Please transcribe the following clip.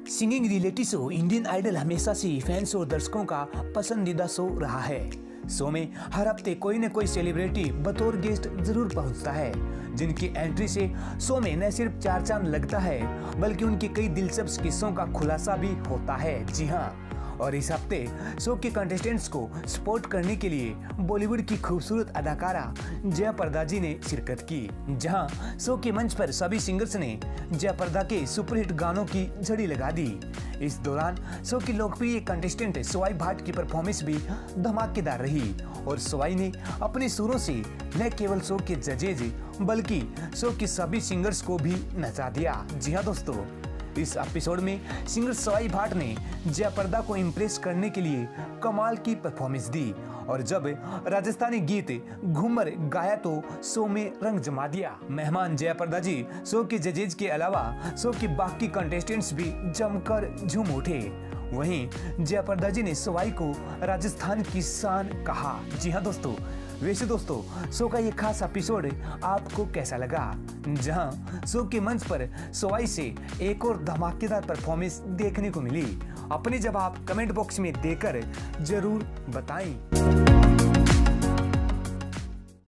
Singing reality show Indian Idol हमेशा से fans और दर्शकों का पसंदीदा शो रहा है। शो में हर हफ्ते कोई न कोई सेलिब्रिटी बतौर गेस्ट जरूर पहुंचता है, जिनकी एंट्री से शो में न सिर्फ चार चांद लगता है बल्कि उनके कई दिलचस्प किस्सों का खुलासा भी होता है। जी हाँ, और इस हफ्ते शो के कंटेस्टेंट्स को सपोर्ट करने के लिए बॉलीवुड की खूबसूरत अदाकारा जया प्रदा जी ने शिरकत की, जहां शो के मंच पर सभी सिंगर्स ने जया प्रदा के सुपरहिट गानों की झड़ी लगा दी। इस दौरान शो की लोकप्रिय कंटेस्टेंट सवाई भाट की परफॉर्मेंस भी धमाकेदार रही और सवाई ने अपने सुरों से न केवल शो के जजेज बल्कि शो के सभी सिंगर्स को भी नचा दिया। जी हाँ दोस्तों, इस एपिसोड में सिंगर सवाई भाट ने जया प्रदा को इम्प्रेस करने के लिए कमाल की परफॉर्मेंस दी और जब राजस्थानी गीत घूमर गाया तो शो में रंग जमा दिया। मेहमान जया प्रदा जी शो के जजेज के अलावा शो के बाकी कंटेस्टेंट्स भी जमकर झूम उठे। वहीं जया प्रदा जी ने सवाई को राजस्थान की शान कहा। जी हाँ दोस्तों, वैसे दोस्तों शो का ये खास एपिसोड आपको कैसा लगा, जहां शो के मंच पर सवाई से एक और धमाकेदार परफॉर्मेंस देखने को मिली? अपने जवाब कमेंट बॉक्स में देकर जरूर बताएं।